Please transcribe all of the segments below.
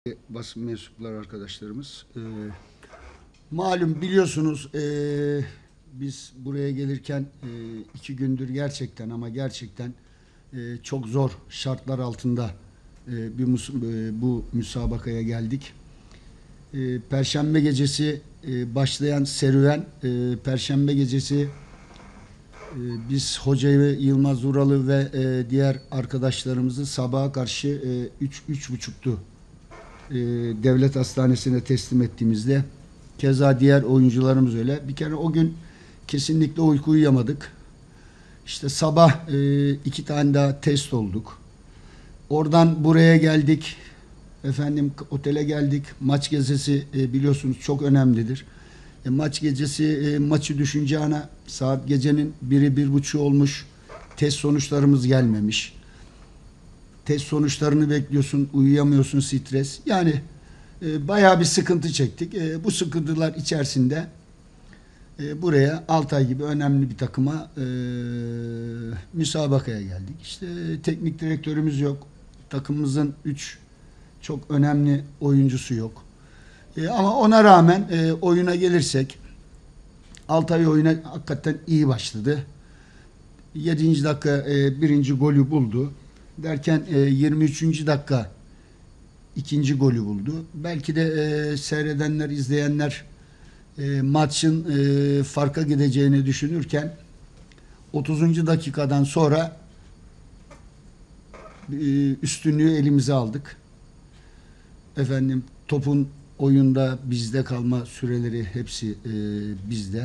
Basın mensupları arkadaşlarımız. Malum biliyorsunuz biz buraya gelirken 2 gündür gerçekten ama gerçekten çok zor şartlar altında bu müsabakaya geldik. Perşembe gecesi başlayan serüven, Perşembe gecesi biz hocayı Yılmaz Uralı ve diğer arkadaşlarımızı sabaha karşı 3.30'tu devlet hastanesine teslim ettiğimizde, keza diğer oyuncularımız öyle. Bir kere o gün kesinlikle uyku uyuyamadık. İşte sabah 2 tane daha test olduk. Oradan buraya geldik. Efendim otele geldik. Maç gecesi biliyorsunuz çok önemlidir. Maç gecesi maçı düşünce saat gecenin 1'i 1.30 olmuş. Test sonuçlarımız gelmemiş. Test sonuçlarını bekliyorsun, uyuyamıyorsun, stres. Yani bayağı bir sıkıntı çektik. Bu sıkıntılar içerisinde buraya Altay gibi önemli bir takıma müsabakaya geldik. İşte teknik direktörümüz yok. Takımımızın 3 çok önemli oyuncusu yok. Ama ona rağmen oyuna gelirsek, Altay oyuna hakikaten iyi başladı. 7. dakika birinci golü buldu. Derken 23. dakika ikinci golü buldu. Belki de seyredenler, izleyenler maçın farka gideceğini düşünürken 30. dakikadan sonra üstünlüğü elimize aldık. Efendim topun oyunda bizde kalma süreleri hepsi bizde.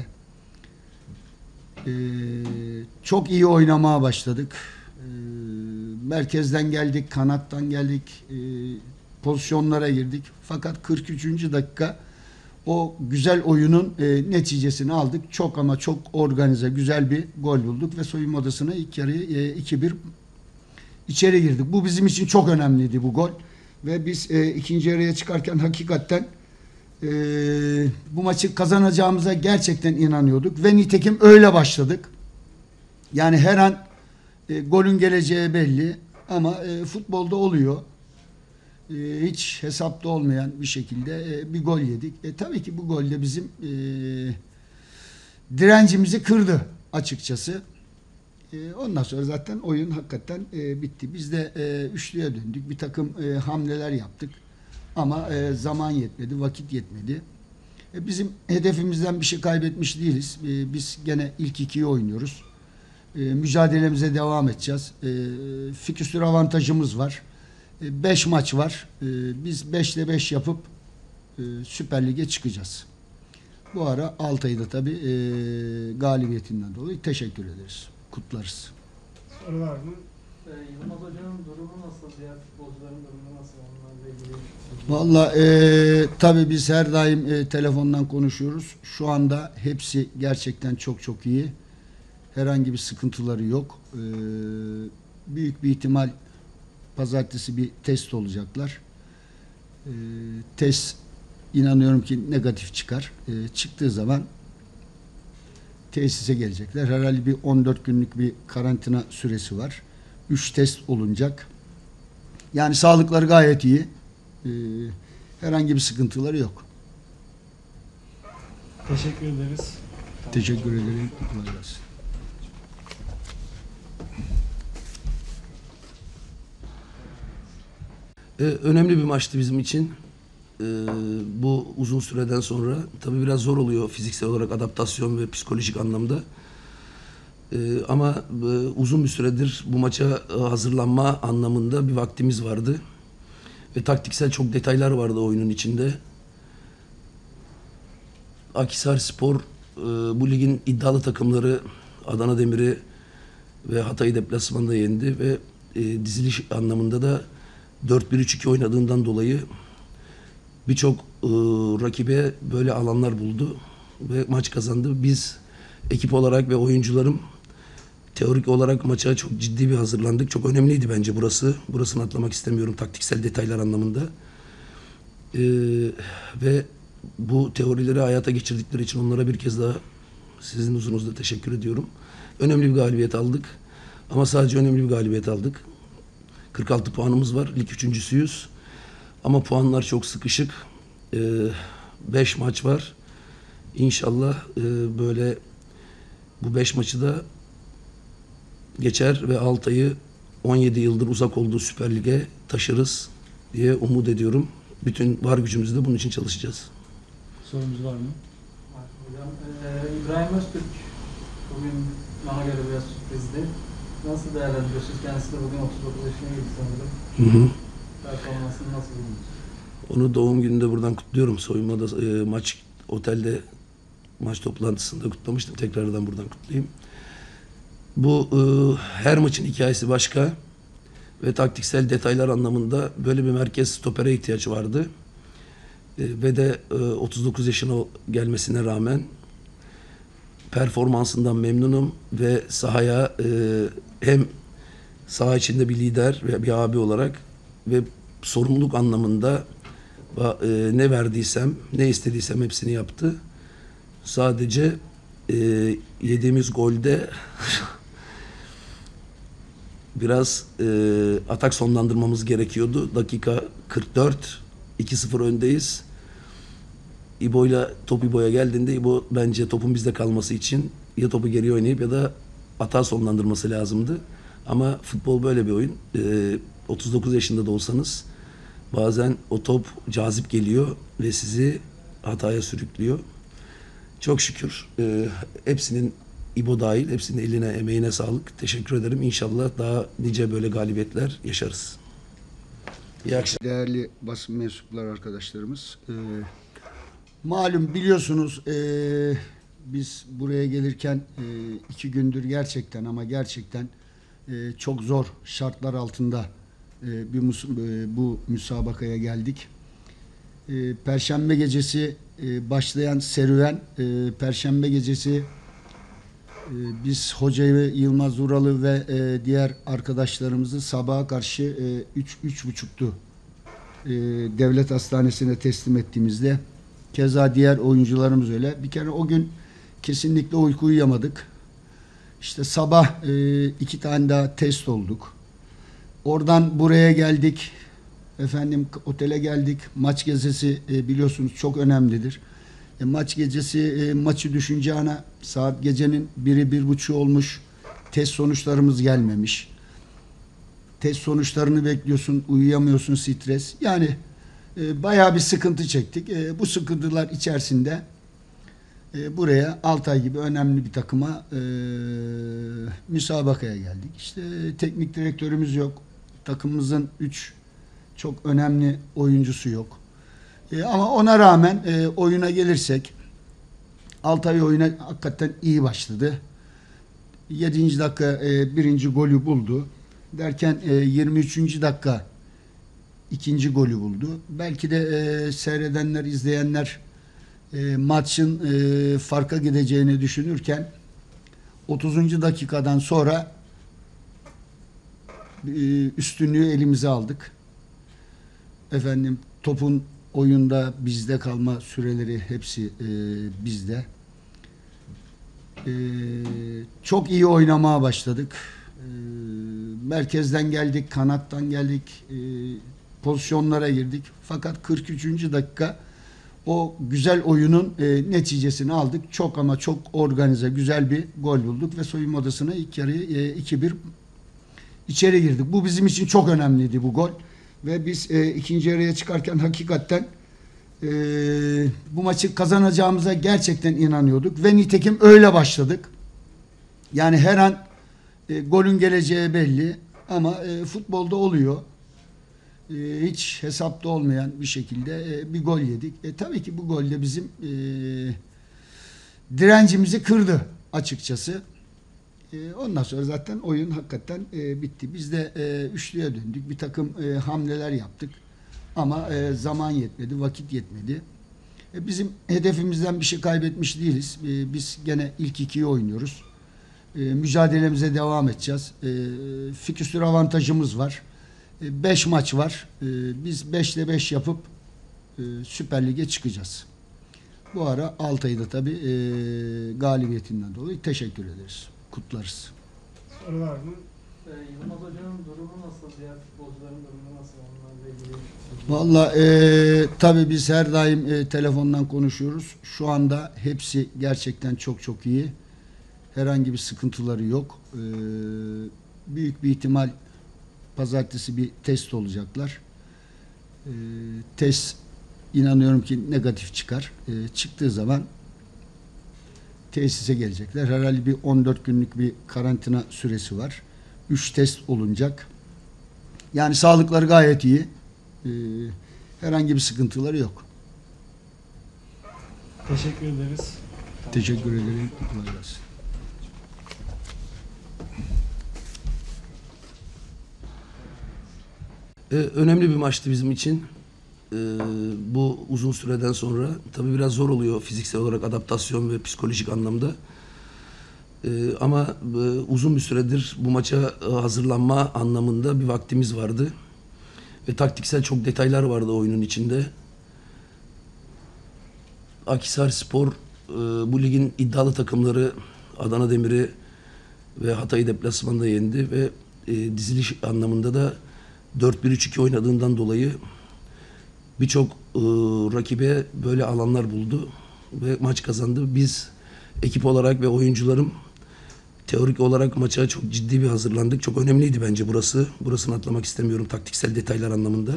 Çok iyi oynamaya başladık. Merkezden geldik, kanattan geldik, pozisyonlara girdik. Fakat 43. dakika o güzel oyunun neticesini aldık. Çok ama çok organize, güzel bir gol bulduk ve soyunma odasına ilk yarıyı 2-1 içeri girdik. Bu bizim için çok önemliydi bu gol. Ve biz ikinci yarıya çıkarken hakikaten bu maçı kazanacağımıza gerçekten inanıyorduk. Ve nitekim öyle başladık. Yani her an golün geleceği belli ama futbolda oluyor. Hiç hesapta olmayan bir şekilde bir gol yedik. Tabii ki bu gol de bizim direncimizi kırdı açıkçası. Ondan sonra zaten oyun hakikaten bitti. Biz de üçlüye döndük. Bir takım hamleler yaptık. Ama zaman yetmedi, vakit yetmedi. Bizim hedefimizden bir şey kaybetmiş değiliz. Biz gene ilk 2'yi oynuyoruz. Mücadelemize devam edeceğiz. Fikstür avantajımız var. 5 maç var. Biz 5'te 5 yapıp Süper Lig'e çıkacağız. Bu ara Altay'da tabii galibiyetinden dolayı teşekkür ederiz. Kutlarız. Soru var mı? Yılmaz Hoca'nın durumu nasıl? Diğer futbolcuların durumu nasıl? Onlarla ilgili. Vallahi tabii biz her daim telefondan konuşuyoruz. Şu anda hepsi gerçekten çok çok iyi. Herhangi bir sıkıntıları yok. Büyük bir ihtimal pazartesi bir test olacaklar. Test inanıyorum ki negatif çıkar. Çıktığı zaman tesise gelecekler. Herhalde bir 14 günlük bir karantina süresi var. 3 test olunacak. Yani sağlıkları gayet iyi. Herhangi bir sıkıntıları yok. Teşekkür ederiz. Teşekkür ederim. Kolay gelsin. Önemli bir maçtı bizim için. Bu uzun süreden sonra tabii biraz zor oluyor fiziksel olarak adaptasyon ve psikolojik anlamda. Ama uzun bir süredir bu maça hazırlanma anlamında bir vaktimiz vardı. Ve taktiksel çok detaylar vardı oyunun içinde. Akhisarspor bu ligin iddialı takımları Adana Demir'i ve Hatay'ı deplasmanda yendi ve diziliş anlamında da 4-1-3-2 oynadığından dolayı birçok rakibe böyle alanlar buldu ve maç kazandı. Biz ekip olarak ve oyuncularım teorik olarak maça çok ciddi bir hazırlandık. Çok önemliydi bence burası. Burasını atlamak istemiyorum taktiksel detaylar anlamında. Ve bu teorileri hayata geçirdikleri için onlara bir kez daha sizin huzurunuzda teşekkür ediyorum. Önemli bir galibiyet aldık. Ama sadece önemli bir galibiyet aldık. 46 puanımız var. Lig üçüncüsüyüz. Ama puanlar çok sıkışık. 5 maç var. İnşallah böyle bu 5 maçı da geçer ve Altay'ı 17 yıldır uzak olduğu Süper Lig'e taşırız diye umut ediyorum. Bütün var gücümüzle bunun için çalışacağız. Sorumuz var mı? Hocam, İbrahim Öztürk bugün bana göre biraz sürprizdi. Nasıl değerlendiriyorsunuz? Kendisi de bugün 39 yaşına girdi sanırım. Hı hı. Performansını nasıl buldunuz? Onu doğum gününde buradan kutluyorum. Soyunmada otelde maç toplantısında kutlamıştım. Tekrardan buradan kutlayayım. Bu her maçın hikayesi başka ve taktiksel detaylar anlamında böyle bir merkez stopere ihtiyaç vardı. Ve de 39 yaşına gelmesine rağmen performansından memnunum ve sahaya hem saha içinde bir lider ve bir abi olarak ve sorumluluk anlamında ne verdiysem, ne istediysem hepsini yaptı. Sadece yediğimiz golde biraz atak sonlandırmamız gerekiyordu. Dakika 44, 2-0 öndeyiz. Top İbo'ya geldiğinde İbo bence topun bizde kalması için ya topu geri oynayıp ya da hata sonlandırması lazımdı. Ama futbol böyle bir oyun. 39 yaşında da olsanız bazen o top cazip geliyor ve sizi hataya sürüklüyor. Çok şükür hepsinin İbo dahil hepsinin eline emeğine sağlık. Teşekkür ederim. İnşallah daha nice böyle galibiyetler yaşarız. İyi akşamlar. Değerli basın mensupları arkadaşlarımız, malum biliyorsunuz biz buraya gelirken 2 gündür gerçekten ama gerçekten çok zor şartlar altında bu müsabakaya geldik. Perşembe gecesi başlayan serüven, Perşembe gecesi biz hocayı Yılmaz Uralı ve diğer arkadaşlarımızı sabaha karşı 3.30'tu devlet hastanesine teslim ettiğimizde, keza diğer oyuncularımız öyle. Bir kere o gün kesinlikle uyku uyuyamadık. İşte sabah 2 tane daha test olduk. Oradan buraya geldik. Efendim otele geldik. Maç gecesi biliyorsunuz çok önemlidir. Maç gecesi maçı düşünce saat gecenin 1'i 1.30 olmuş. Test sonuçlarımız gelmemiş. Test sonuçlarını bekliyorsun, uyuyamıyorsun, stres. Yani bayağı bir sıkıntı çektik. Bu sıkıntılar içerisinde buraya Altay gibi önemli bir takıma müsabakaya geldik. İşte teknik direktörümüz yok. Takımımızın 3 çok önemli oyuncusu yok. Ama ona rağmen oyuna gelirsek, Altay oyuna hakikaten iyi başladı. 7. dakika birinci golü buldu. Derken 23. dakika ikinci golü buldu. Belki de seyredenler, izleyenler maçın farka gideceğini düşünürken 30. dakikadan sonra üstünlüğü elimize aldık. Efendim topun oyunda bizde kalma süreleri hepsi bizde. Çok iyi oynamaya başladık. Merkezden geldik, kanattan geldik, pozisyonlara girdik. Fakat 43. dakika o güzel oyunun neticesini aldık. Çok ama çok organize, güzel bir gol bulduk ve soyunma odasına ilk yarıyı 2-1 içeri girdik. Bu bizim için çok önemliydi bu gol. Ve biz ikinci yarıya çıkarken hakikaten bu maçı kazanacağımıza gerçekten inanıyorduk. Ve nitekim öyle başladık. Yani her an golün geleceği belli. Ama futbolda oluyor. Hiç hesapta olmayan bir şekilde bir gol yedik. Tabii ki bu gol de bizim direncimizi kırdı açıkçası. Ondan sonra zaten oyun hakikaten bitti. Biz de üçlüye döndük. Bir takım hamleler yaptık. Ama zaman yetmedi, vakit yetmedi. Bizim hedefimizden bir şey kaybetmiş değiliz. Biz gene ilk 2'yi oynuyoruz. Mücadelemize devam edeceğiz. Fikstür avantajımız var. 5 maç var. Biz 5'te 5 yapıp Süper Lig'e çıkacağız. Bu ara Altay'da tabii galibiyetinden dolayı teşekkür ederiz. Kutlarız. Soru var mı? Yılmaz Hoca'nın durumu nasıl? Diğer futbolcuların durumu nasıl? Onlarla ilgili. Valla tabii biz her daim telefondan konuşuyoruz. Şu anda hepsi gerçekten çok çok iyi. Herhangi bir sıkıntıları yok. Büyük bir ihtimal pazartesi bir test olacaklar. Test inanıyorum ki negatif çıkar. Çıktığı zaman tesise gelecekler. Herhalde bir 14 günlük bir karantina süresi var. 3 test olunacak. Yani sağlıkları gayet iyi. Herhangi bir sıkıntıları yok. Teşekkür ederiz. Teşekkür ederim. Kolay gelsin. Önemli bir maçtı bizim için. Bu uzun süreden sonra tabii biraz zor oluyor fiziksel olarak adaptasyon ve psikolojik anlamda. Ama uzun bir süredir bu maça hazırlanma anlamında bir vaktimiz vardı. Ve taktiksel çok detaylar vardı oyunun içinde. Akhisarspor bu ligin iddialı takımları Adana Demir'i ve Hatay'ı deplasmanda yendi ve diziliş anlamında da 4-1-3-2 oynadığından dolayı birçok rakibe böyle alanlar buldu ve maç kazandı. Biz ekip olarak ve oyuncularım teorik olarak maça çok ciddi bir hazırlandık. Çok önemliydi bence burası. Burasını atlamak istemiyorum taktiksel detaylar anlamında.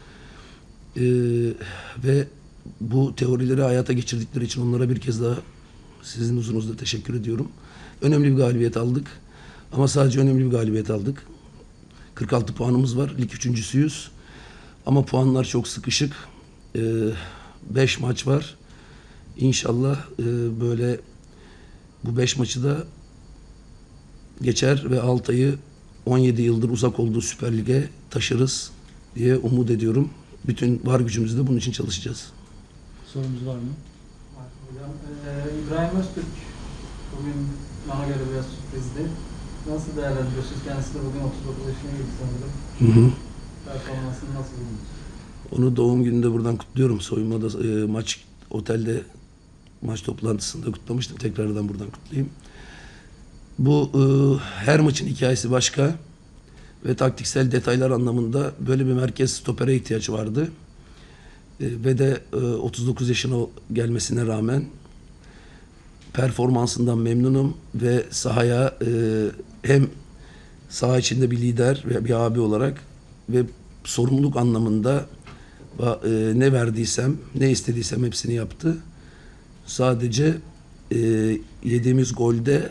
Ve bu teorileri hayata geçirdikleri için onlara bir kez daha sizin huzurunuzda teşekkür ediyorum. Önemli bir galibiyet aldık. Ama sadece önemli bir galibiyet aldık. 46 puanımız var. Lig üçüncüsüyüz. Ama puanlar çok sıkışık. 5 maç var. İnşallah böyle bu 5 maçı da geçer ve Altay'ı 17 yıldır uzak olduğu Süper Lig'e taşırız diye umut ediyorum. Bütün var gücümüzle bunun için çalışacağız. Sorumuz var mı? Hocam, İbrahim Öztürk bugün bana göre biraz sürprizdi. Nasıl değerlendiriyorsunuz? Kendisi de bugün 39 yaşına girdi sanırım. Performansını nasıl buldunuz? Onu doğum gününde buradan kutluyorum. Soyunmada maç otelde maç toplantısında kutlamıştım. Tekrardan buradan kutlayayım. Bu her maçın hikayesi başka ve taktiksel detaylar anlamında böyle bir merkez stopere ihtiyaç vardı. Ve de 39 yaşına gelmesine rağmen performansından memnunum ve sahaya hem saha içinde bir lider ve bir abi olarak ve sorumluluk anlamında ne verdiysem, ne istediysem hepsini yaptı. Sadece yediğimiz golde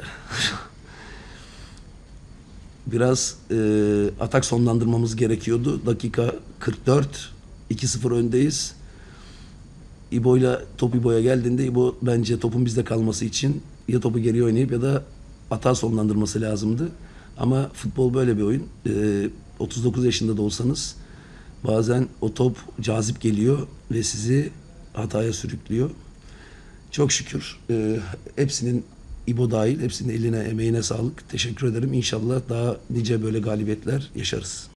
biraz atak sonlandırmamız gerekiyordu. Dakika 44, 2-0 öndeyiz. Top İbo'ya geldiğinde İbo bence topun bizde kalması için ya topu geri oynayıp ya da atağı sonlandırması lazımdı. Ama futbol böyle bir oyun. 39 yaşında da olsanız bazen o top cazip geliyor ve sizi hataya sürüklüyor. Çok şükür hepsinin İbo dahil hepsinin eline emeğine sağlık. Teşekkür ederim. İnşallah daha nice böyle galibiyetler yaşarız.